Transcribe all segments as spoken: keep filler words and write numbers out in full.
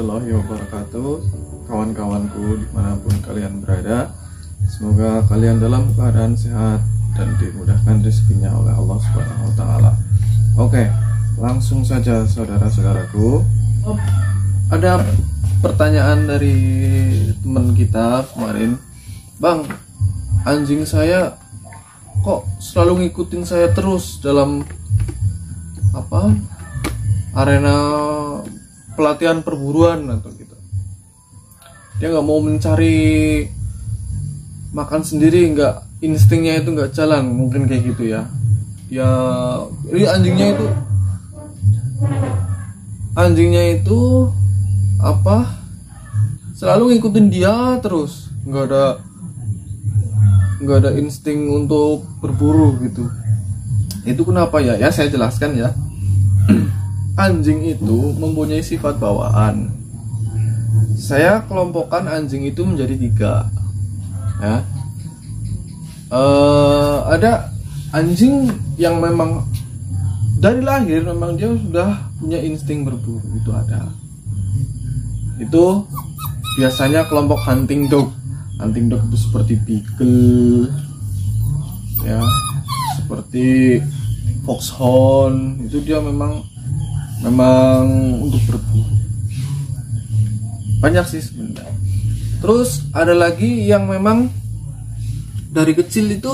warahmatullahi wabarakatuh. Kawan-kawanku dimanapun kalian berada, semoga kalian dalam keadaan sehat dan dimudahkan rezekinya oleh Allah Subhanahu wa Ta'ala. Oke, langsung saja saudara-saudaraku. Oh, ada pertanyaan dari teman kita kemarin, Bang, anjing saya kok selalu ngikutin saya terus dalam apa arena pelatihan perburuan atau gitu. Dia nggak mau mencari makan sendiri, nggak, instingnya itu nggak jalan, mungkin kayak gitu ya. Ya, ini anjingnya itu anjingnya itu apa selalu ngikutin dia terus, nggak ada nggak ada insting untuk berburu gitu. Itu kenapa ya? Ya saya jelaskan ya. Anjing itu mempunyai sifat bawaan. Saya kelompokkan anjing itu menjadi tiga ya. Uh, ada anjing yang memang dari lahir memang dia sudah punya insting berburu, itu ada. Itu biasanya kelompok hunting dog. Hunting dog itu seperti beagle ya, seperti foxhound, itu dia memang memang untuk berburu. Banyak sih sebenarnya. Terus ada lagi yang memang dari kecil itu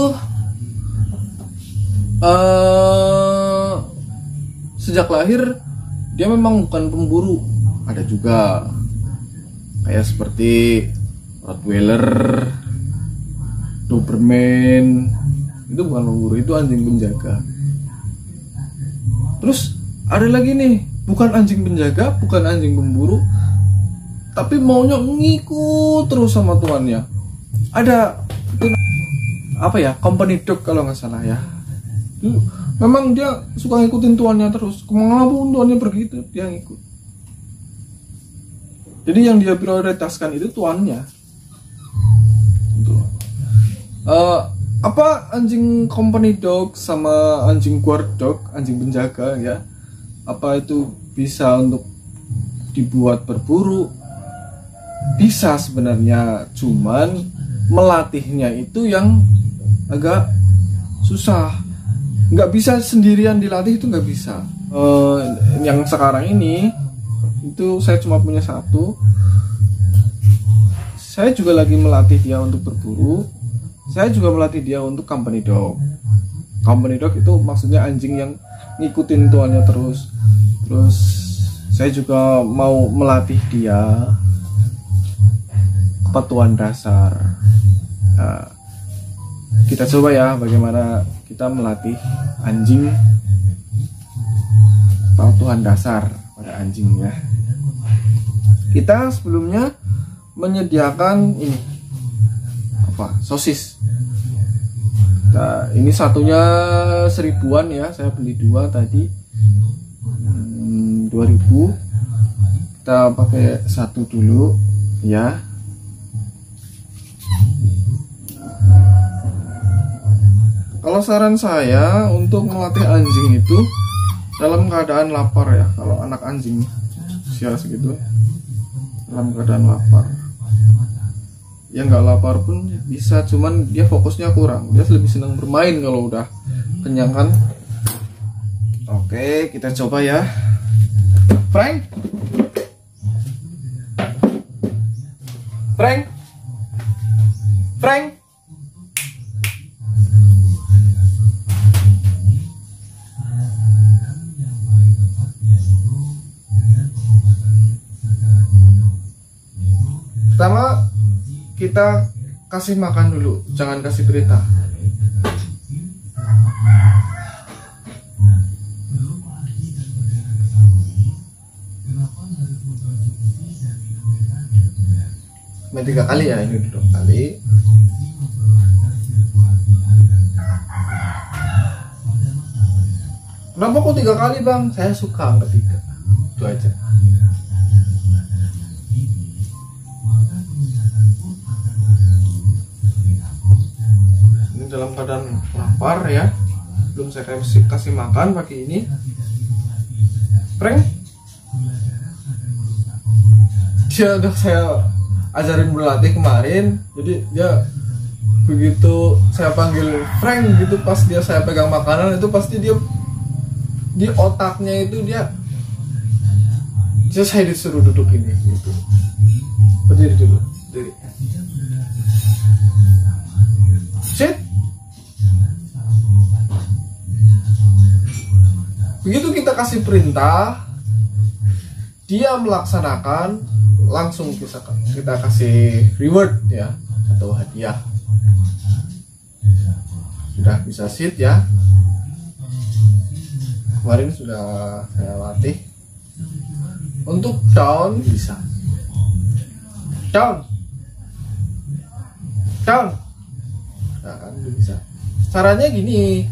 uh, sejak lahir dia memang bukan pemburu. Ada juga kayak seperti Rottweiler, Doberman, itu bukan pemburu, itu anjing penjaga. Terus ada lagi nih, bukan anjing penjaga, bukan anjing pemburu, tapi maunya ngikut terus sama tuannya. Ada itu, apa ya, company dog kalau nggak salah ya. Itu, memang dia suka ngikutin tuannya terus, kemanapun tuannya pergi itu dia ngikut. Jadi yang dia prioritaskan itu tuannya. Uh, apa anjing company dog sama anjing guard dog, anjing penjaga ya, apa itu bisa untuk dibuat berburu? Bisa sebenarnya, cuman melatihnya itu yang agak susah. Nggak bisa sendirian dilatih, itu nggak bisa. Uh, yang sekarang ini itu saya cuma punya satu. Saya juga lagi melatih dia untuk berburu. Saya juga melatih dia untuk company dog. Company dog itu maksudnya anjing yang ngikutin tuannya terus. Terus saya juga mau melatih dia kepatuhan dasar. Nah, kita coba ya bagaimana kita melatih anjing kepatuhan dasar pada anjing ya. Kita sebelumnya menyediakan ini apa, sosis. Nah, ini satunya seribuan ya, saya beli dua tadi, hmm, dua ribu. Kita pakai satu dulu ya. Kalau saran saya untuk melatih anjing itu dalam keadaan lapar ya. Kalau anak anjing usia segitu dalam keadaan lapar, ya nggak lapar pun bisa, cuman dia fokusnya kurang. Dia lebih senang bermain kalau udah kenyang kan. Oke, kita coba ya. Frank, Frank, Frank. Pertama kita kasih makan dulu, jangan kasih perintah. Main tiga kali ya, ini dua kali. Kenapa kok tiga kali bang? Saya suka angka tiga, itu aja. Dalam keadaan lapar ya, belum saya kasih, kasih makan pakai ini. Prank. dia udah saya ajarin berlatih kemarin. Jadi dia begitu saya panggil Frank gitu, pas dia saya pegang makanan itu pasti dia di otaknya itu dia dia saya disuruh duduk ini gitu. Berdiri dulu, berdiri. Sit. Begitu kita kasih perintah, dia melaksanakan, langsung kita, kita kasih reward ya, atau hadiah. Sudah bisa sit ya. Kemarin sudah saya latih. Untuk down bisa. Down. Down. Nah, kan bisa. Caranya gini.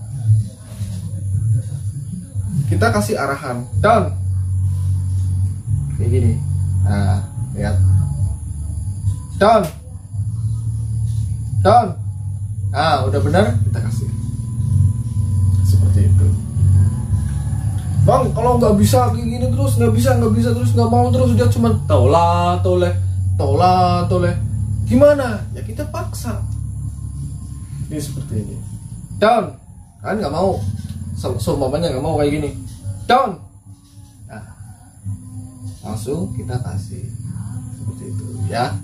Kita kasih arahan down kayak gini. Nah, lihat down, down. Nah, udah benar kita kasih seperti itu. Bang, kalau nggak bisa kayak gini terus, nggak bisa, nggak bisa terus, nggak mau terus, dia cuma tola toleh, tola toleh. Gimana? Ya kita paksa. Ini seperti ini. Down, kan nggak mau. Semuanya nggak mau kayak gini. Down. Nah, langsung kita kasih seperti itu ya.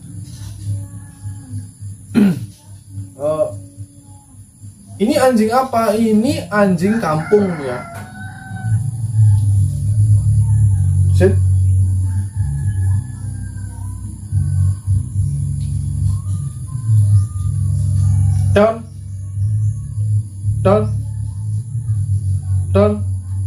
uh, ini anjing apa? Ini anjing kampung ya. Sit. Down. Down. Down.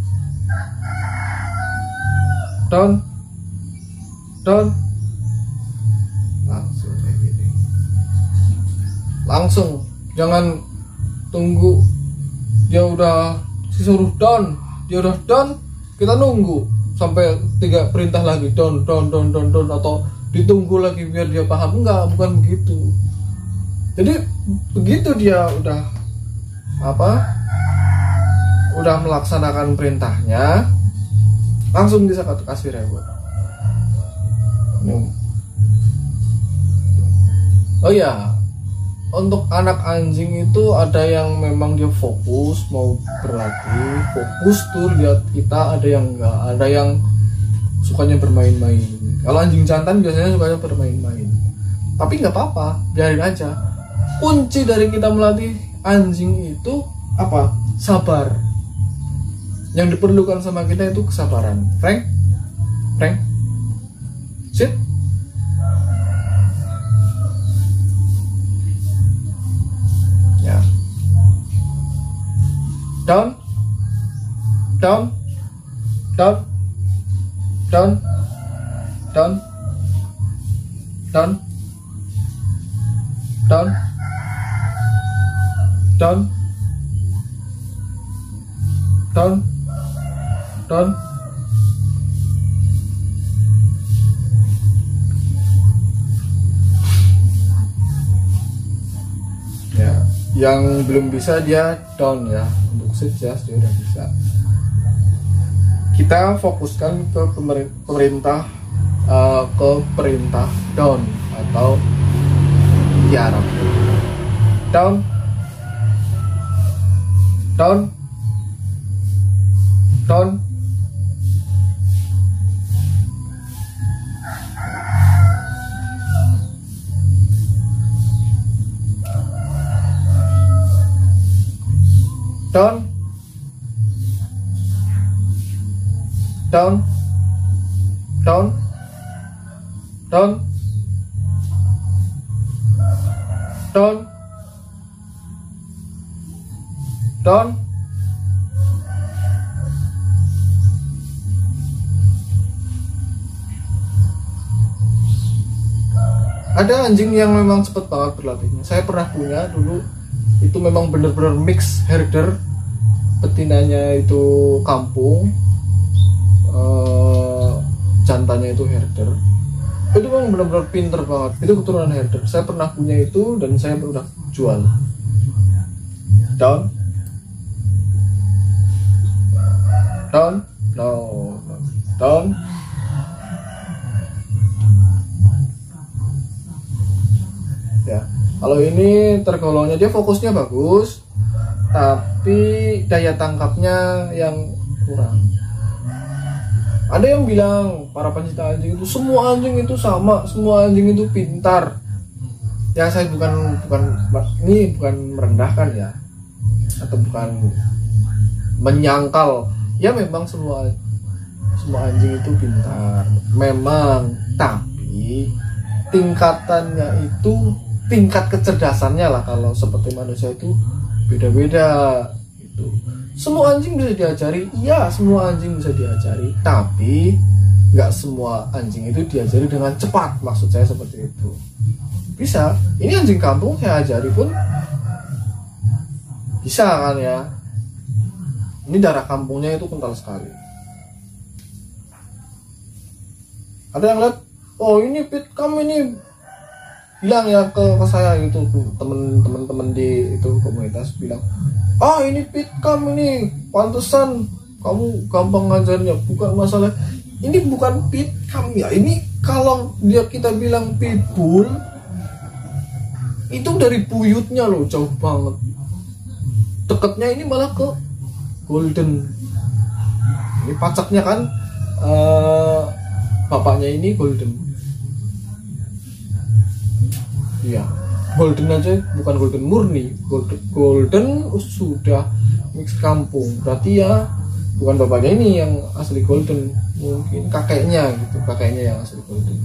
Down. Down. Langsung kayak gini. Langsung, jangan tunggu dia udah disuruh down, dia udah down, kita nunggu sampai tiga perintah lagi down, down, down, down, down, atau ditunggu lagi biar dia paham. Enggak, bukan begitu. Jadi begitu dia udah apa? Udah melaksanakan perintahnya, langsung bisa kasih reward. Oh ya, untuk anak anjing itu ada yang memang dia fokus mau berlatih, fokus tuh lihat kita, ada yang enggak, ada yang sukanya bermain-main. Kalau anjing jantan biasanya sukanya bermain-main, tapi nggak apa-apa, biarin aja. Kunci dari kita melatih anjing itu apa? Sabar. Yang diperlukan sama kita itu kesabaran. Frank, Frank, sit. Ya. Down, down, down, down, down, down, down, down, down. Down. Ya, yang belum bisa dia down ya. Untuk sit ya, dia udah bisa. Kita fokuskan ke pemerintah, uh, ke perintah down atau tiarap. Down. Down. Down. Down, down, down, down, down, down. Ada anjing yang memang cepet banget berlatihnya. Saya pernah punya dulu, itu memang bener-bener mix herder, betinanya itu kampung, uh, jantannya itu herder. Itu memang bener-bener pinter banget. Itu keturunan herder. Saya pernah punya itu dan saya udah jual. Down, down, no, down, Kalau ini tergolongnya dia fokusnya bagus, tapi daya tangkapnya yang kurang. Ada yang bilang para pencinta anjing itu semua anjing itu sama, semua anjing itu pintar. Ya saya bukan bukan ini bukan merendahkan ya, atau bukan menyangkal. Ya memang semua semua anjing itu pintar, memang, tapi tingkatannya itu tingkat kecerdasannya lah kalau seperti manusia itu beda-beda gitu. Semua anjing bisa diajari, iya semua anjing bisa diajari, tapi nggak semua anjing itu diajari dengan cepat, maksud saya seperti itu. Bisa, ini anjing kampung saya ajari pun bisa kan ya. Ini darah kampungnya itu kental sekali. Ada yang lihat, oh ini pit kamu ini bilang ya ke, ke saya itu temen-temen di itu komunitas bilang, ah ini pit kamu ini pantesan kamu gampang ngajarnya, bukan masalah ini bukan pit kamu ya, ini kalau dia kita bilang pitbull itu dari buyutnya loh jauh banget, deketnya ini malah ke golden. Ini pacaknya kan uh, bapaknya ini golden. Iya, golden aja bukan golden murni, golden, golden sudah mix kampung. Berarti ya bukan bapaknya ini yang asli golden, mungkin kakeknya gitu, kakeknya yang asli golden.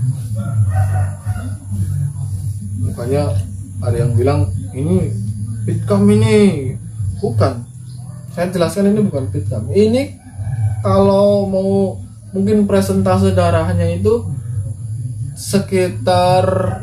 Makanya ada yang bilang ini pitcam ini, bukan. Saya jelaskan ini bukan pitcam. Ini kalau mau mungkin presentase darahnya itu sekitar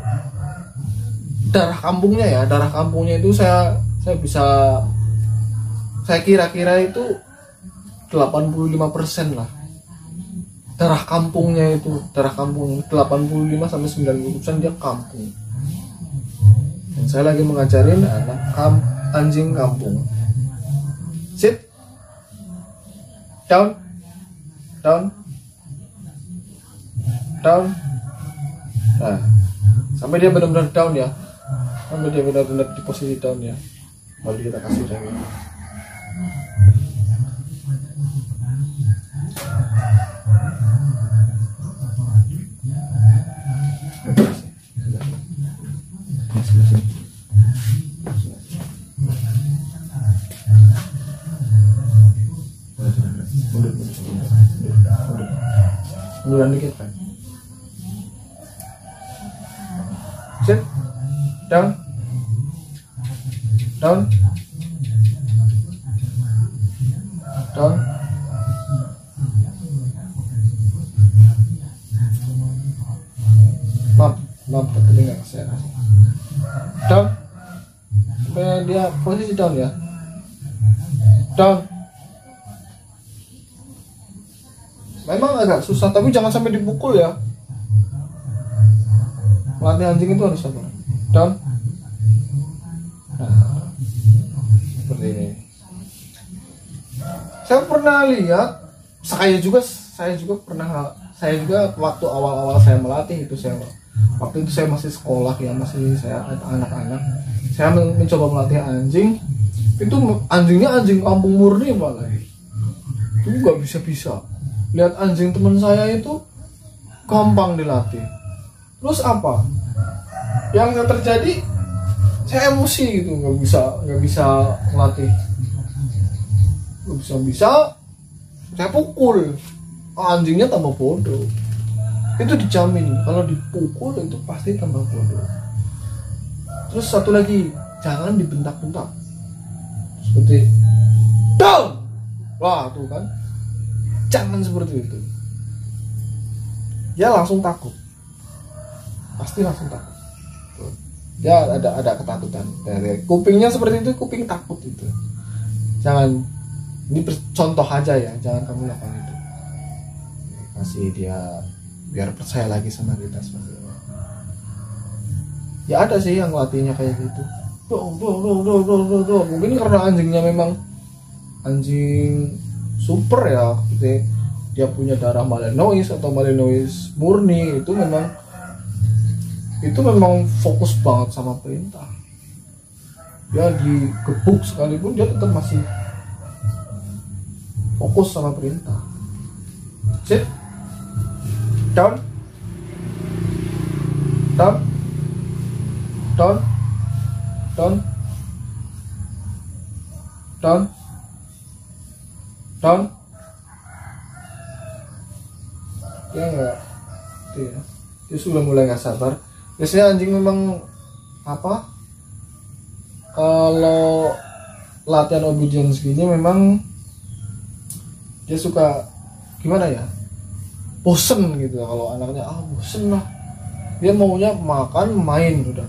darah kampungnya ya, darah kampungnya itu saya saya bisa saya kira-kira itu delapan puluh lima persen lah. Darah kampungnya itu, darah kampung delapan puluh lima sampai sembilan puluh persen dia kampung. Dan saya lagi mengajarin anak kam, anjing kampung. Sit. Down. Down. Down. Nah, sampai dia benar-benar down ya. Sampai dia benar-benar di posisi down ya, baru kita kasih lagi. Munduran dikit kan. Sit. Down. Down. Down. Maaf, maaf telinga saya kasih. Down. Sampai dia posisi down ya. Down. Memang agak susah, tapi jangan sampai dipukul ya. Melatih anjing itu harus sabar. Down. Nah, seperti ini. Saya pernah lihat, saya juga saya juga pernah saya juga waktu awal-awal saya melatih itu saya waktu itu saya masih sekolah ya, masih saya anak-anak. Saya mencoba melatih anjing. Itu anjingnya anjing kampung murni malah. Itu nggak bisa-bisa. Lihat anjing teman saya itu gampang dilatih. Terus apa? Yang terjadi saya emosi gitu, nggak bisa nggak bisa melatih, nggak bisa bisa. Saya pukul, anjingnya tambah bodoh. Itu dijamin kalau dipukul itu pasti tambah bodoh. Terus satu lagi, jangan dibentak-bentak. Seperti down. Wah, tuh kan. Jangan seperti itu. Dia langsung takut. Pasti langsung takut. Ya ada ada ketakutan. Dari kupingnya seperti itu, kuping takut itu. Jangan, ini contoh aja ya, jangan kamu lakukan itu. Kasih dia biar percaya lagi sama kita seperti itu. Ya ada sih yang latihnya kayak gitu. Dong, dong, dong, dong, dong, dong, dong. Mungkin karena anjingnya memang anjing super ya, gitu. Dia punya darah Malinois atau Malinois murni, itu memang itu memang fokus banget sama perintah. dia digebuk sekalipun dia tetap masih fokus sama perintah. Sit down, down, down, down, down, down. Dia nggak, dia, dia sudah mulai nggak sabar. Biasanya anjing memang apa? Kalau latihan obedience gini memang dia suka gimana ya? Bosen gitu kalau anaknya, ah bosen lah. Dia maunya makan, main udah.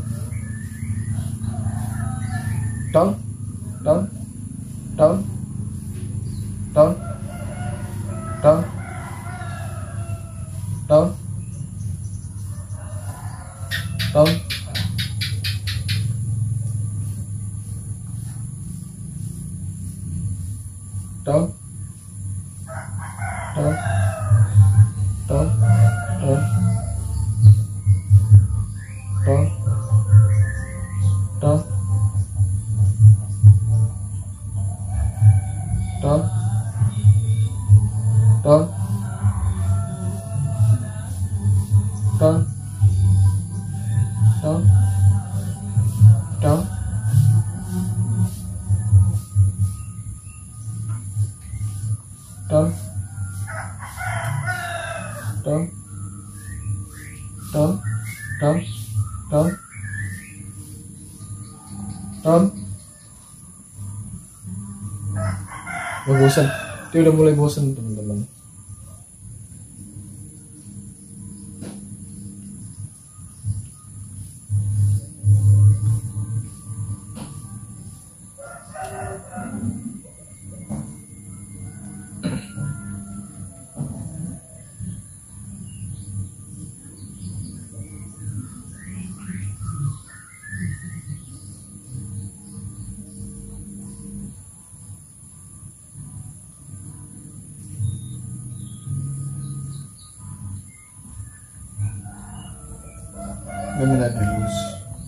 Down, down, down, down, down, down, down. Down, down, down, down, down, down, down, down, down, down, down. Down, down, down, down, down, down. Udah bosan, dia udah mulai bosan teman-teman. Dominant halus.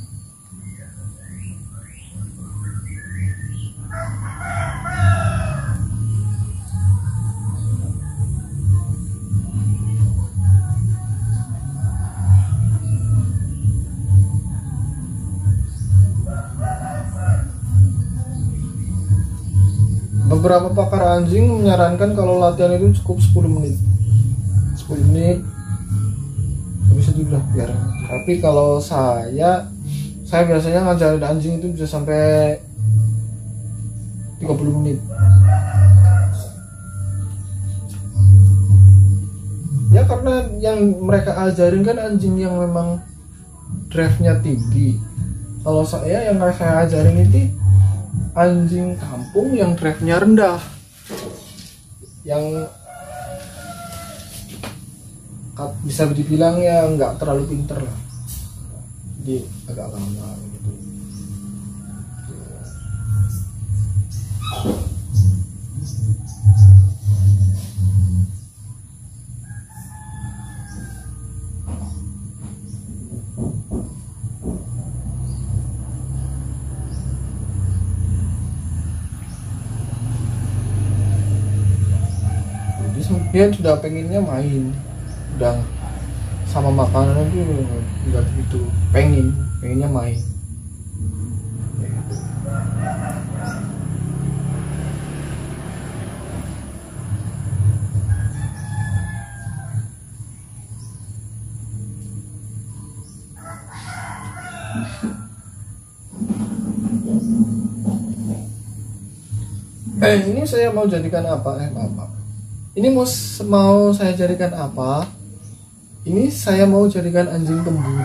Beberapa pakar anjing menyarankan kalau latihan itu cukup sepuluh menit. sepuluh menit habis itu udah biar. Tapi kalau saya saya biasanya ngajarin anjing itu bisa sampai tiga puluh menit. Ya karena yang mereka ajarin kan anjing yang memang drive-nya tinggi. Kalau saya yang saya ajarin itu anjing kampung yang drive-nya rendah, yang bisa dibilang ya nggak terlalu pinter lah, jadi agak lama gitu. Dia sudah pengennya main, udah sama makanan itu nggak begitu pengen, pengennya main. Eh ini saya mau jadikan apa? Eh maaf, maaf. Ini mau mau saya jadikan apa? Ini saya mau jadikan anjing pemburu,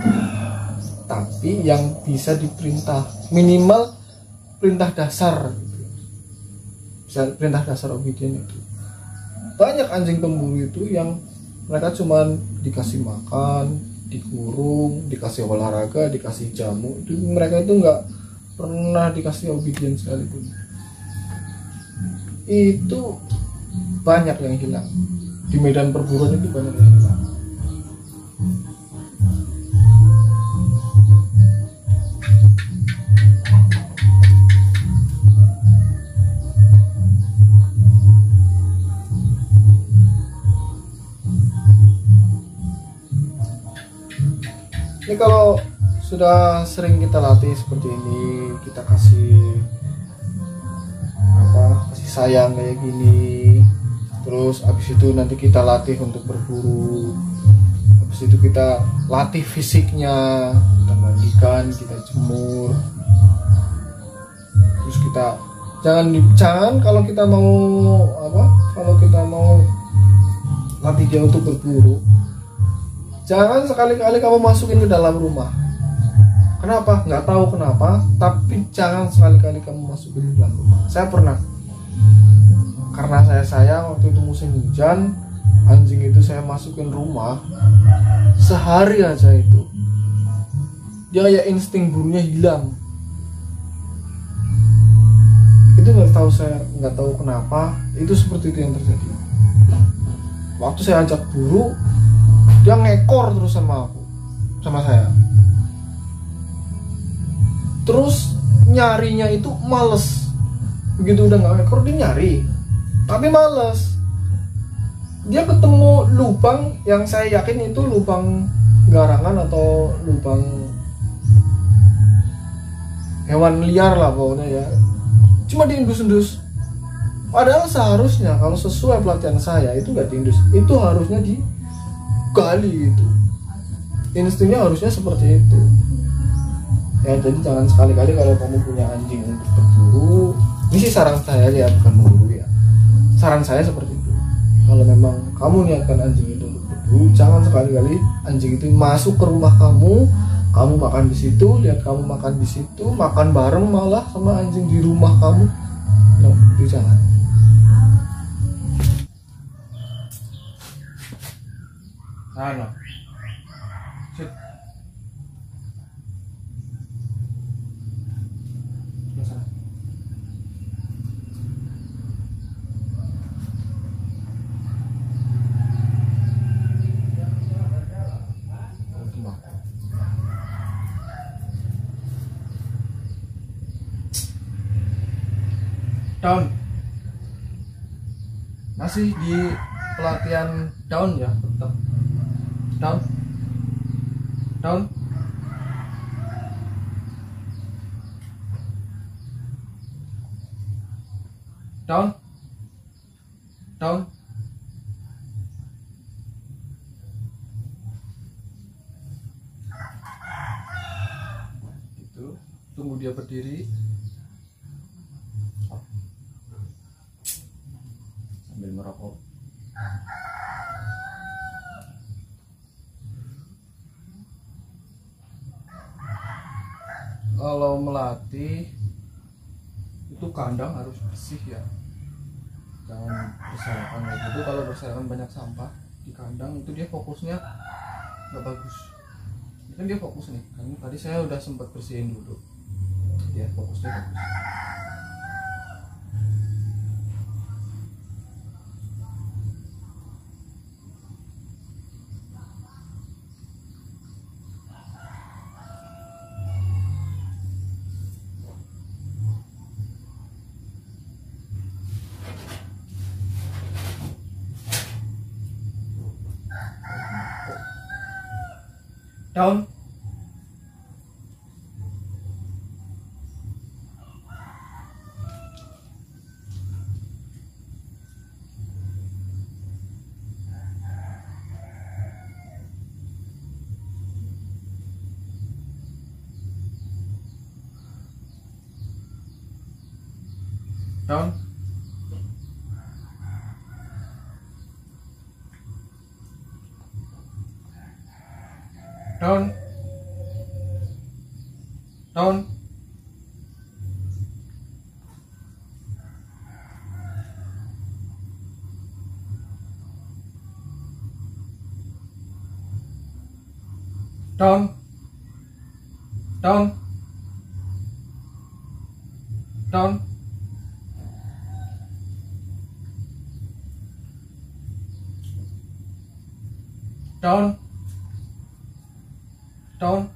tapi yang bisa diperintah, minimal perintah dasar, bisa perintah dasar obedient itu. Banyak anjing pemburu itu yang mereka cuman dikasih makan, dikurung, dikasih olahraga, dikasih jamu, itu mereka itu nggak pernah dikasih obedient sekalipun. Itu banyak yang hilang di medan perburuan, itu banyak yang hilang. kalau sudah sering kita latih seperti ini, kita kasih apa, kasih sayang kayak gini, terus habis itu nanti kita latih untuk berburu, habis itu kita latih fisiknya, kita mandikan, kita jemur, terus kita jangan jangan kalau kita mau apa, kalau kita mau latih dia untuk berburu, jangan sekali-kali kamu masukin ke dalam rumah. Kenapa? Nggak tahu kenapa, tapi jangan sekali-kali kamu masukin ke dalam rumah. Saya pernah, karena saya sayang, waktu itu musim hujan, anjing itu saya masukin rumah, sehari aja itu dia ya insting burunya hilang. Itu nggak tahu, saya nggak tahu kenapa itu seperti itu yang terjadi. Waktu saya ajak buru, dia ngekor terus sama aku, sama saya. Terus nyarinya itu males. Begitu udah nggak ngekor, dia nyari, tapi males. Dia ketemu lubang yang saya yakin itu lubang garangan atau lubang hewan liar lah pokoknya ya. Cuma diindus-indus. Padahal seharusnya kalau sesuai pelatihan saya itu nggak diindus, itu harusnya digali itu. Instingnya harusnya seperti itu. Ya jadi jangan sekali-kali kalau kamu punya anjing untuk berburu, ini sih saran saya ya, bukan berburu ya. Saran saya seperti itu. Kalau memang kamu niatkan anjing itu untuk berburu, jangan sekali-kali anjing itu masuk ke rumah kamu, kamu makan di situ, lihat kamu makan di situ, makan bareng malah sama anjing di rumah kamu. No, itu jangan. Sana. Sit. Sana. Down. Masih di pelatihan down ya, tetap down down down down itu, tunggu dia berdiri sambil merokok. Kalau melatih itu kandang harus bersih ya, jangan berserakan kayak gitu. Kalau berserakan banyak sampah di kandang itu dia fokusnya nggak bagus. Ini kan dia fokus nih, kan tadi saya udah sempat bersihin dulu, dia fokusnya bagus. Down. Down. Down. Down. Down. Down. Down. Down. Down.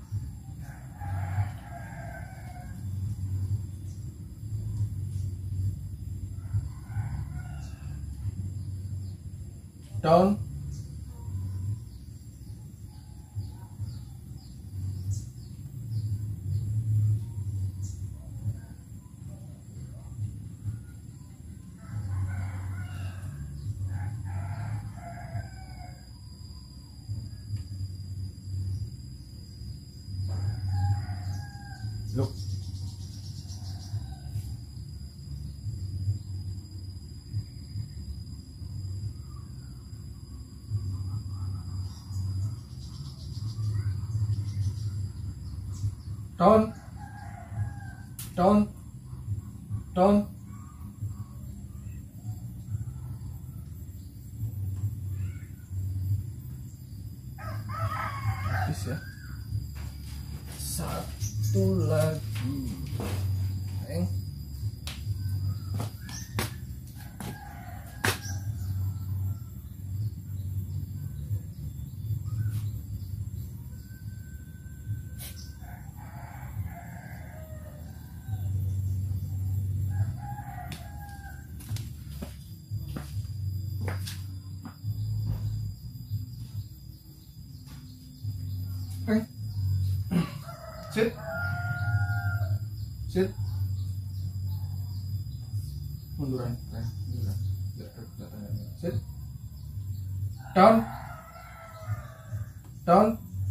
Down. Look. Down. Down. Down. Habis ya. Satu lagi. Neng. Neng. Sit. Sit. Munduran, Neng. Munduran. Biar kelihatan. Sit. Down. Down.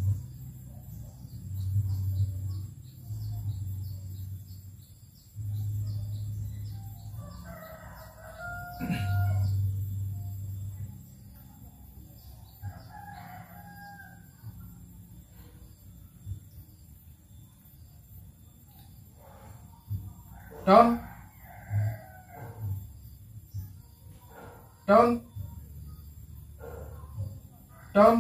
Down. Down. Down.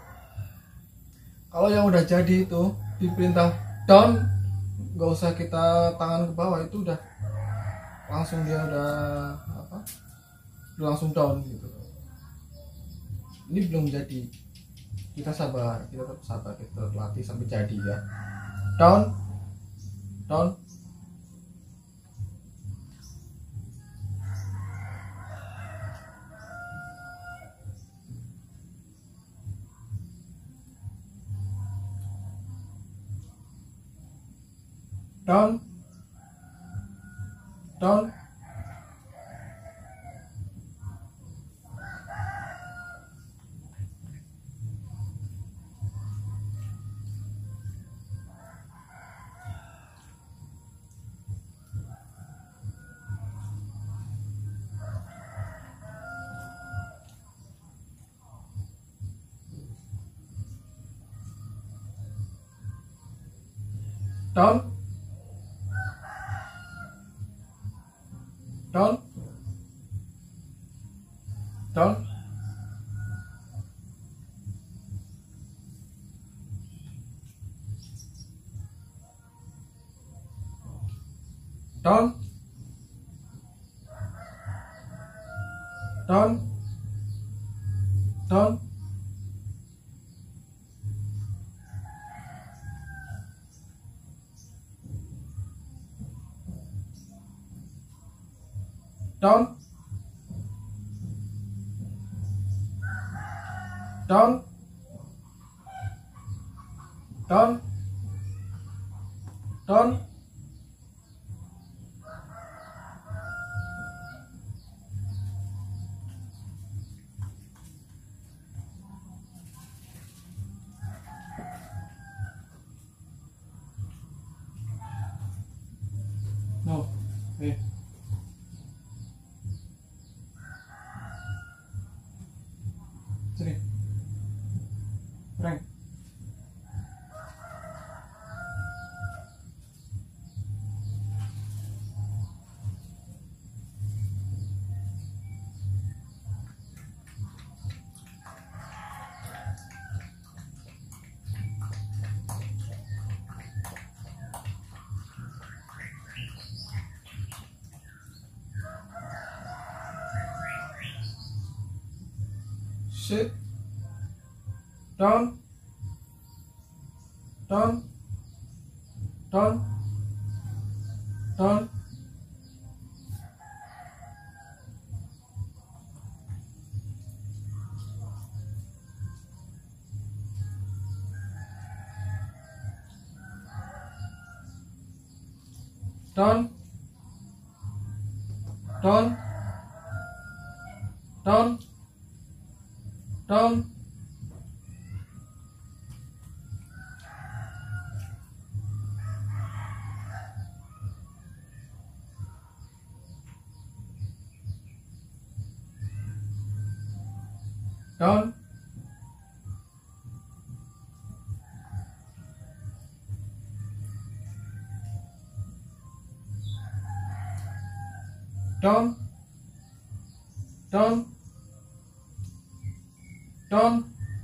Kalau yang udah jadi itu diperintah down, nggak usah kita tangan ke bawah, itu udah langsung dia udah apa? Udah langsung down gitu. Ini belum jadi. Kita sabar, kita tetap sabar, kita tetap latih sampai jadi ya. Down. Down. Down. Down. Down. Down. Down. Down. Down. Down. Down. Down. Down. Down. No. Hey. Sini. Frank. Sit. Down. Down. Down. Down. Down. Down. Down. Down. down, down, down, down,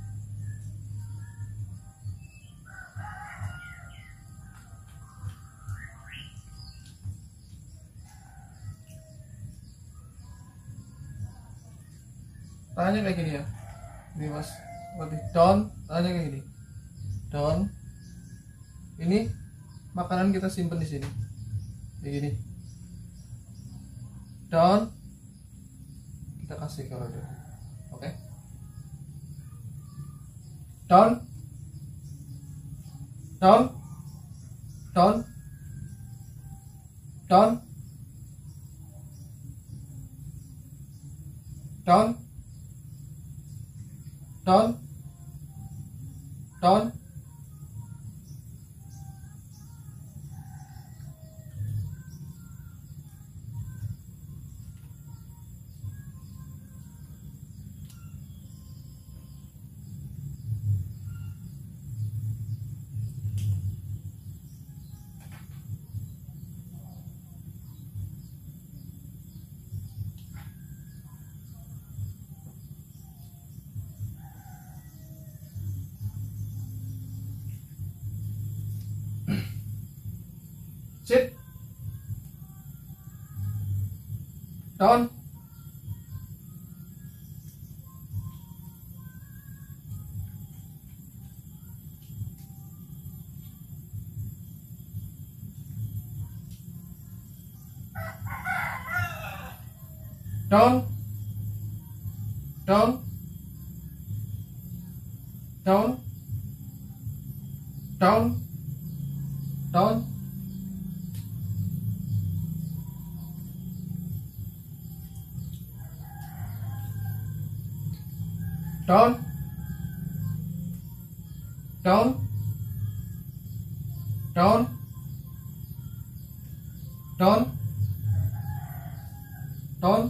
tangannya kayak gini ya, ini mas, berarti down, tangannya kayak gini, down, ini makanan kita simpen di sini, kayak gini, down, kita kasih kalau udah, oke, okay. Down, down, down, down, down, down, down, sit, down, down, down, down, down, down, down, down, down, down, down,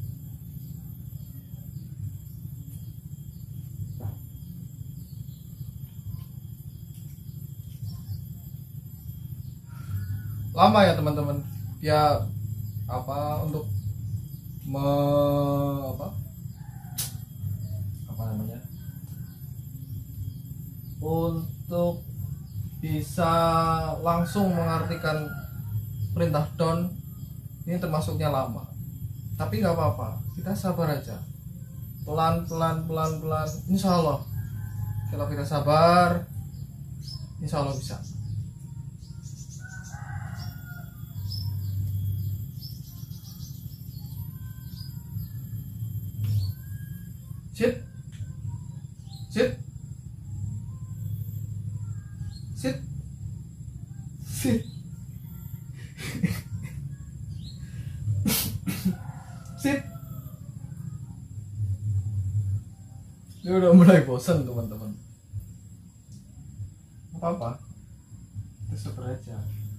lama ya teman-teman, ya apa untuk me, apa apa namanya, untuk bisa langsung mengartikan perintah down ini termasuknya lama, tapi nggak apa-apa, kita sabar aja, pelan pelan pelan pelan, insya Allah kalau kita sabar insya Allah bisa. Sit, sit, sit, sit, sit. Dia udah mulai bosan teman-teman. Apa-apa, kita sabar aja.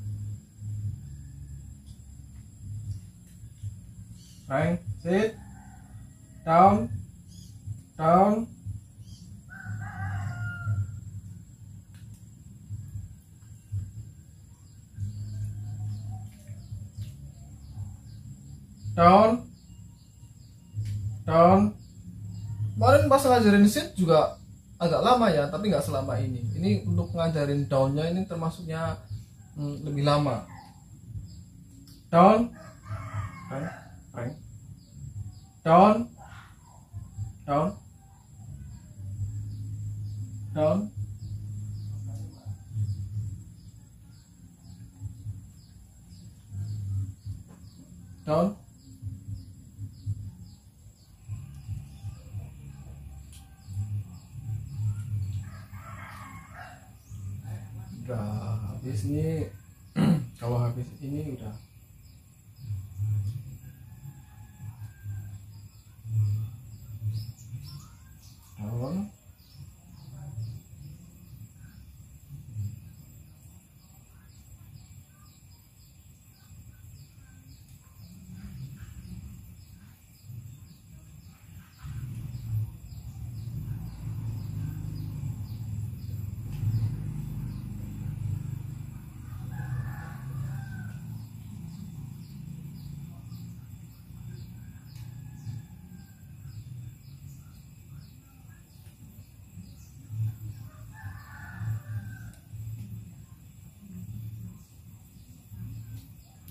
Right, sit, down, down, down, down. Kemarin pas ngajarin sit juga agak lama ya, tapi nggak selama ini. Ini untuk ngajarin downnya ini termasuknya hmm, lebih lama. Down, right, right, down, down, down, down, udah habis nih. Kalau habis ini udah down,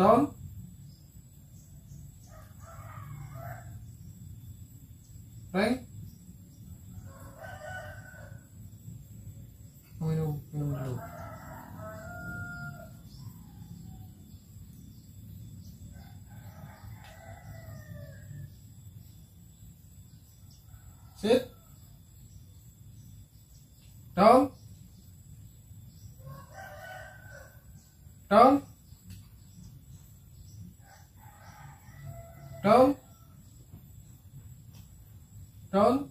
down, Frank, minum minum dulu. Sit, down, down, down, down,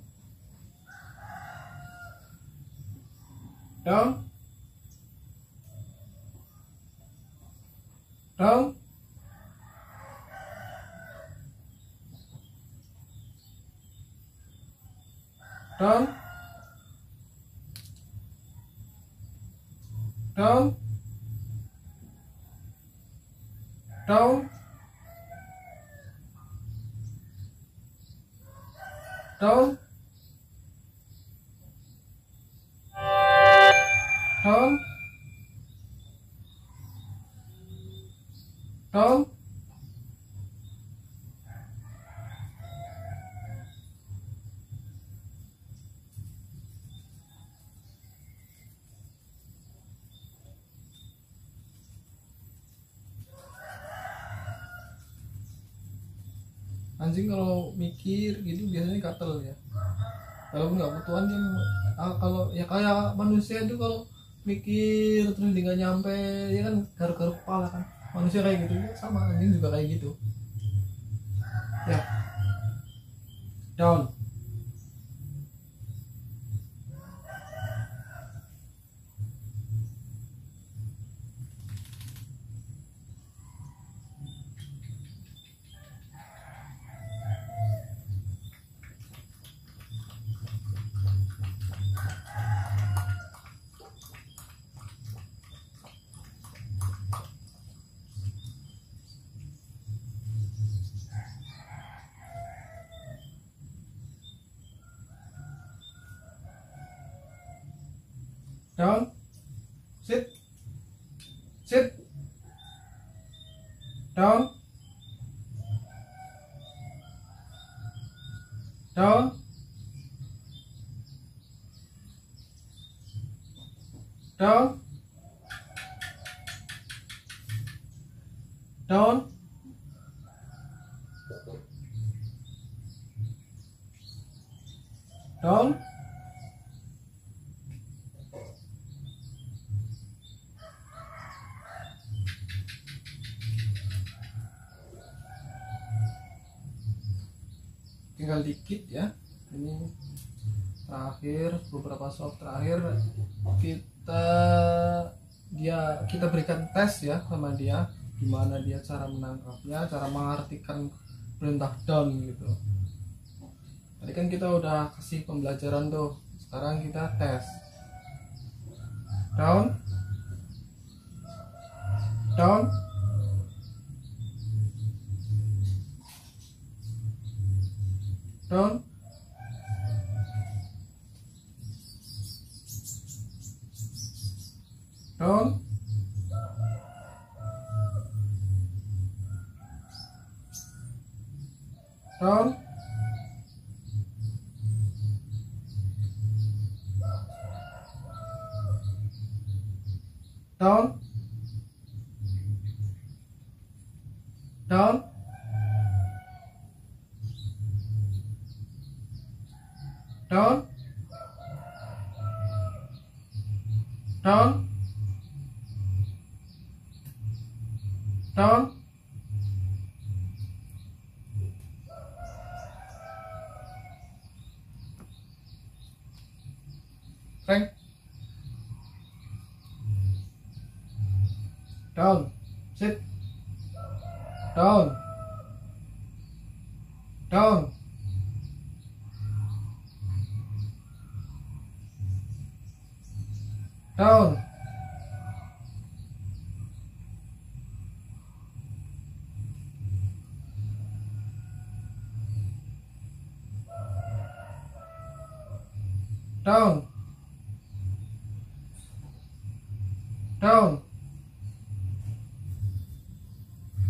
down, down, down, down, down, down, down, down, anjing kalau mikir gitu biasanya gatel ya. Kalau nggak butuhan dia ah, kalau ya kayak manusia itu kalau mikir terus dia nggak nyampe ya kan garuk-garuk kepala kan, manusia kayak gitu ya, sama anjing juga kayak gitu ya. Down, down, sit, sit, down, down, down, down, down, tinggal dikit ya. Ini terakhir, beberapa soft terakhir kita dia kita berikan tes ya sama dia, gimana dia cara menangkapnya, cara mengartikan perintah down gitu. Tadi kan kita udah kasih pembelajaran tuh, sekarang kita tes. Down, down, down, down, down, down, down, down, down, down, Frank, down, sit, down, down, down, down, down,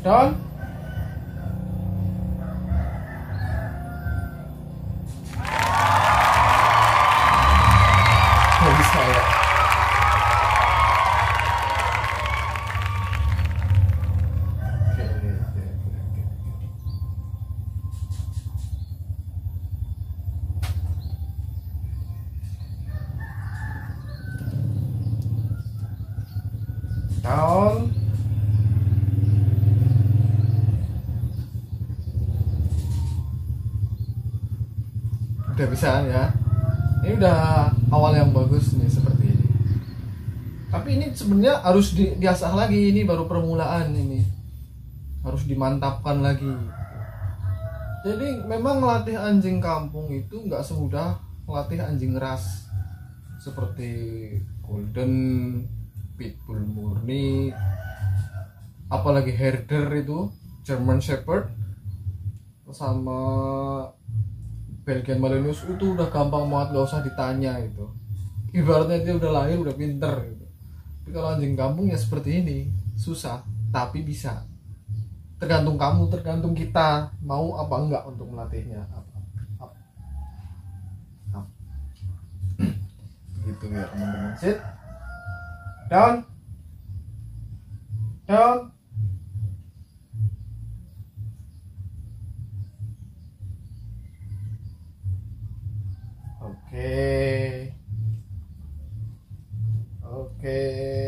down. Nggak bisa ya. Oke, oke, oke, oke. Down. Udah bisa ya. Ini udah awal yang bagus nih seperti ini. Tapi ini sebenarnya harus di, diasah lagi, ini baru permulaan ini. Harus dimantapkan lagi. Jadi memang melatih anjing kampung itu nggak semudah melatih anjing ras seperti golden, pitbull murni, apalagi herder itu, German Shepherd sama Belgian Malinois itu udah gampang banget, gak usah ditanya itu. Ibaratnya dia udah lahir udah pinter gitu. Tapi kalau anjing kampung ya seperti ini, susah tapi bisa. Tergantung kamu, tergantung kita mau apa enggak untuk melatihnya. Up, up, up. Gitu ya teman-teman. Sit. Down. Down. Oke, oke,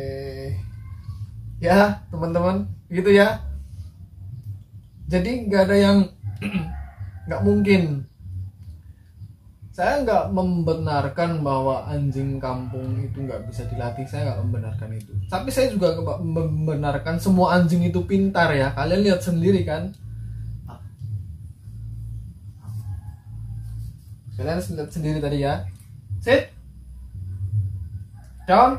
ya teman-teman, gitu ya. Jadi nggak ada yang nggak mungkin. Saya nggak membenarkan bahwa anjing kampung itu nggak bisa dilatih. Saya nggak membenarkan itu. Tapi saya juga nggak membenarkan semua anjing itu pintar ya. Kalian lihat sendiri kan. Kalian lihat sendiri tadi ya. Sit. Down.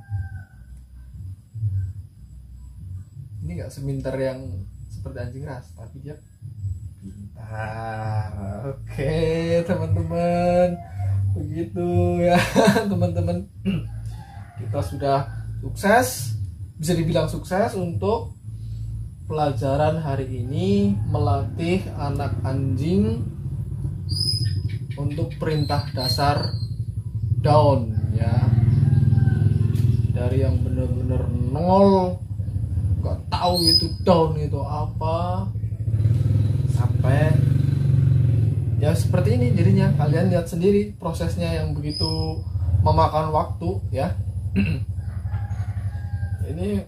Ini nggak semintar yang seperti anjing ras, tapi dia pintar. Oke teman-teman, begitu ya teman-teman. Kita sudah sukses, bisa dibilang sukses untuk pelajaran hari ini, melatih anak anjing untuk perintah dasar down ya, dari yang bener-bener nol, nggak tahu itu down itu apa, sampai ya seperti ini jadinya. Kalian lihat sendiri prosesnya yang begitu memakan waktu ya. Ini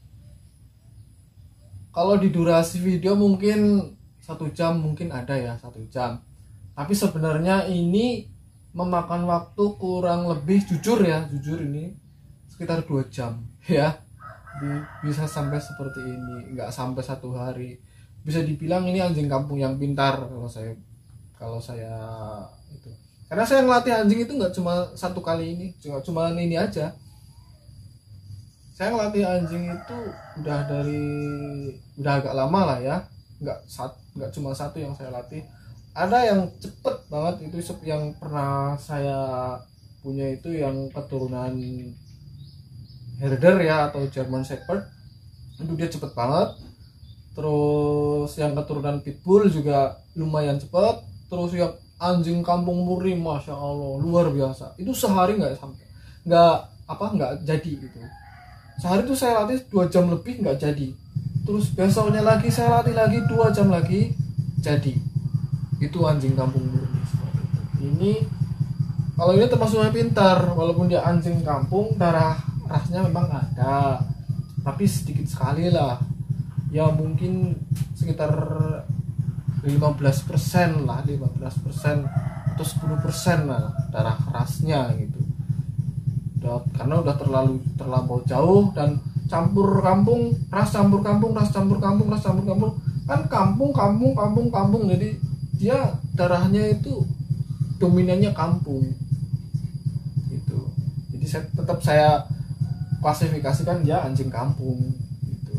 kalau di durasi video mungkin satu jam, mungkin ada ya satu jam. Tapi sebenarnya ini memakan waktu kurang lebih, jujur ya, jujur ini sekitar dua jam ya. Bisa sampai seperti ini, nggak sampai satu hari. Bisa dibilang ini anjing kampung yang pintar kalau saya kalau saya itu. Karena saya ngelatih anjing itu nggak cuma satu kali ini, cuma cuma ini aja. Saya ngelatih anjing itu udah dari udah agak lama lah ya, nggak sat nggak cuma satu yang saya latih. Ada yang cepet banget itu, yang pernah saya punya itu yang keturunan herder ya atau German Shepherd, itu dia cepet banget. Terus yang keturunan pitbull juga lumayan cepet. Terus yang anjing kampung murni, masya Allah luar biasa, itu sehari nggak sampai nggak apa nggak jadi gitu. Sehari itu saya latih dua jam lebih nggak jadi. Terus besoknya lagi saya latih lagi dua jam lagi jadi. Itu anjing kampung murni. Ini kalau ini termasuknya pintar, walaupun dia anjing kampung, darah rasnya memang ada, tapi sedikit sekali lah ya, mungkin sekitar lima belas persen lah, lima belas persen atau sepuluh persen lah darah rasnya gitu. Udah, karena udah terlalu terlampau jauh, dan campur kampung, ras campur kampung, ras campur kampung, ras campur kampung, kan kampung kampung kampung kampung, jadi dia darahnya itu dominannya kampung gitu. Jadi saya tetap saya klasifikasikan dia anjing kampung gitu.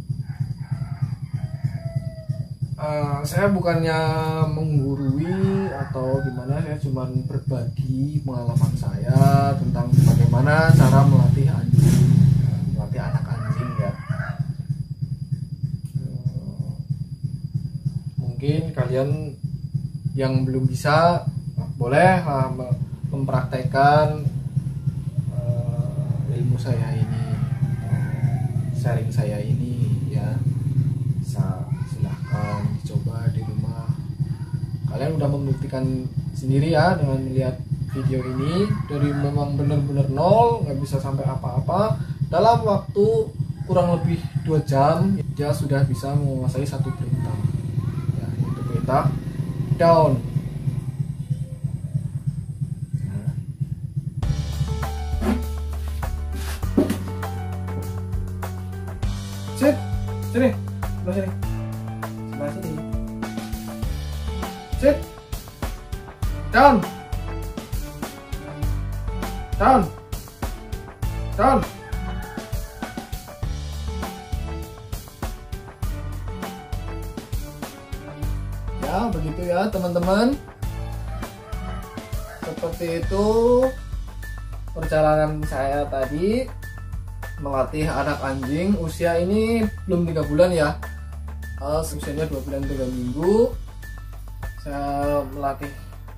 Uh, saya bukannya menggurui atau gimana, saya cuma berbagi pengalaman saya tentang bagaimana cara melatih anjing, melatih anak anjing ya. Uh, kalian yang belum bisa boleh uh, mempraktekkan uh, ilmu saya ini, sharing saya ini ya. Bisa silahkan dicoba di rumah. Kalian udah membuktikan sendiri ya dengan melihat video ini, dari memang benar-benar nol, nggak bisa sampai apa-apa, dalam waktu kurang lebih dua jam dia sudah bisa menguasai satu perintah ya, yaitu perintah down. Sit, sini, sebelah sini, sebelah sini. Sit, down, down, down. Ya, begitu ya teman-teman. Seperti itu perjalanan saya tadi melatih anak anjing. Usia ini belum tiga bulan ya, uh, usianya dua bulan tiga minggu. Saya melatih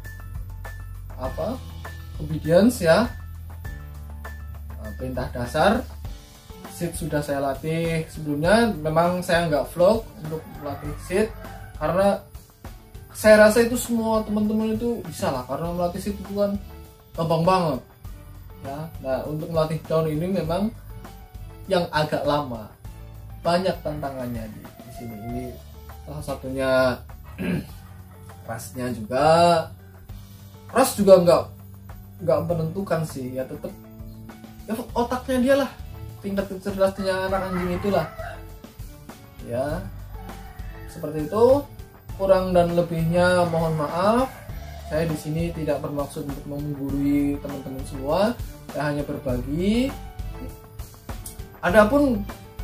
apa obedience ya, uh, perintah dasar. Sit sudah saya latih sebelumnya. Memang saya nggak vlog untuk melatih sit karena saya rasa itu semua teman-teman itu bisa lah, karena melatih sit itu kan gampang banget ya. Nah, untuk melatih down ini memang yang agak lama, banyak tantangannya di, di sini. Ini salah satunya rasnya juga, ras juga nggak nggak menentukan sih ya, tetap ya otaknya dia lah, tingkat kecerdasannya anak anjing itulah ya. Seperti itu, kurang dan lebihnya mohon maaf. Saya di sini tidak bermaksud untuk menggurui teman-teman semua, saya hanya berbagi. Adapun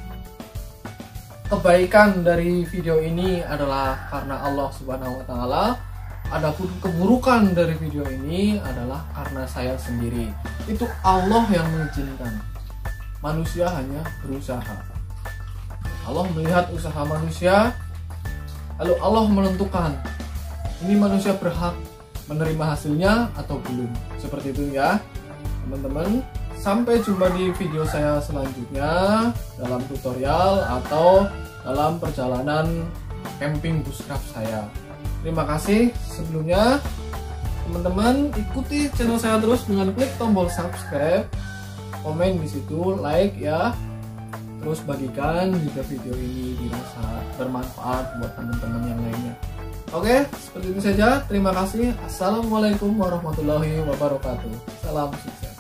kebaikan dari video ini adalah karena Allah Subhanahu wa taala. Adapun keburukan dari video ini adalah karena saya sendiri. Itu Allah yang mengizinkan. Manusia hanya berusaha. Allah melihat usaha manusia, lalu Allah menentukan ini manusia berhak menerima hasilnya atau belum. Seperti itu ya teman-teman. Sampai jumpa di video saya selanjutnya dalam tutorial atau dalam perjalanan camping bushcraft saya. Terima kasih sebelumnya teman-teman. Ikuti channel saya terus dengan klik tombol subscribe, komen di situ, like ya. Terus bagikan jika video ini dirasa bermanfaat buat teman-teman yang lainnya. Oke, seperti itu saja. Terima kasih. Assalamualaikum warahmatullahi wabarakatuh. Salam sukses.